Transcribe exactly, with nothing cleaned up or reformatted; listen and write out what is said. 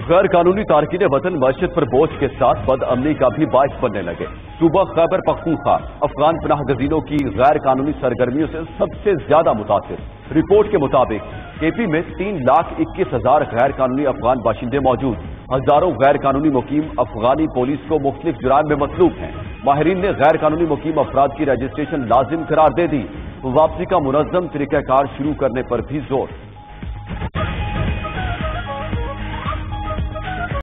गैर कानूनी तारकीन वतन मस्जिद पर बोझ के साथ बदअमनी का भी बाइस बनने लगे। सूबा खैबर पख्तूनख्वा अफगान पनाह गजीनों की गैर कानूनी सरगर्मियों से सबसे ज्यादा मुतासिर। रिपोर्ट के मुताबिक केपी में तीन लाख इक्कीस हजार गैर कानूनी अफगान बाशिंदे मौजूद। हजारों गैर कानूनी मुकीम अफगानी पुलिस को मुख्तलिफ जुराम में मतलूब हैं। माहिरीन ने गैर कानूनी मुकीम अफराद की रजिस्ट्रेशन लाजिम करार दे दी। वापसी का मुनज़्ज़म तरीक़ाकार शुरू करने पर भी जोर।